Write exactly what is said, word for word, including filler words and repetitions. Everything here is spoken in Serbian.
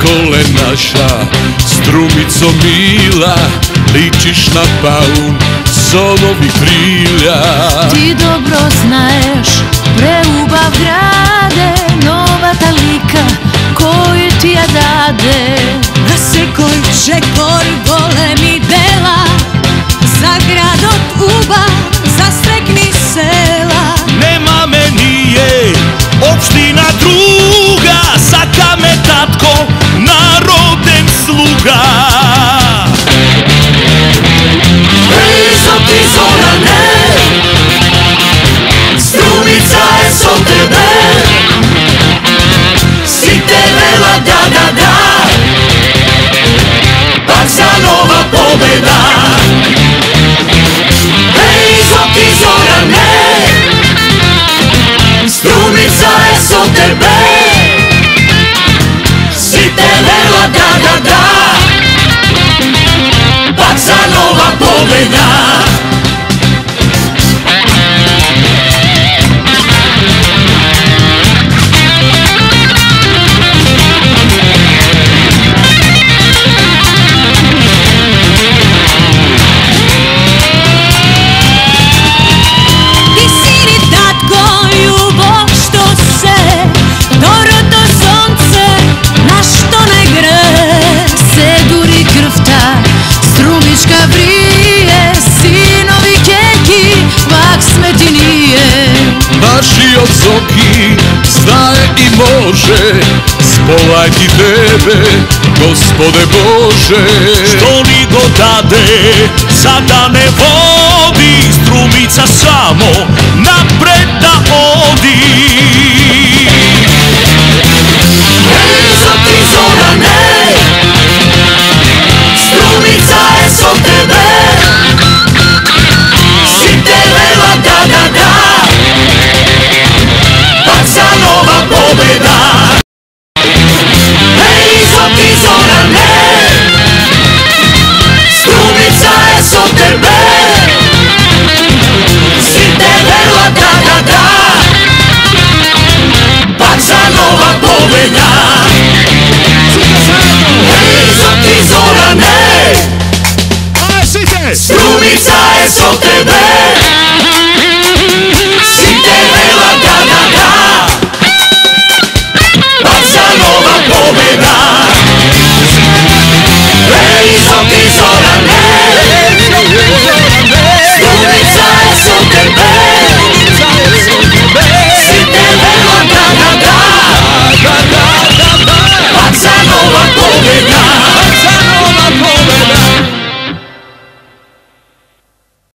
okole naša strumico mila, ličiš na paun sonovi krilja. Ti dobro znaješ preubav grade, nova ta lika koju ti ja dade. Na sekoj čekor golemi dela, za grad od uba, za strekni sela. Nema me nije opština druga, saka me tatko narodem sluga. Blizo ti Zorane, strumica je so tebe, si te vela da da da, Baxa nova pobeda. Blizo ti Zorane, strumica je so tebe, si te vela da da da, Baxa nova pobeda. Naši od Zoki znaje i može, spolaj ti tebe, Gospode Bože. Što li god dade, sada ne vodi, strumica samo napred da odi. Blizo ti Zorane, strumica je so tebe, si te vela da da da, Baxa nova pobeda. Blizo ti Zorane, strumica je so tebe, si te vela da da da, Baxa nova pobeda.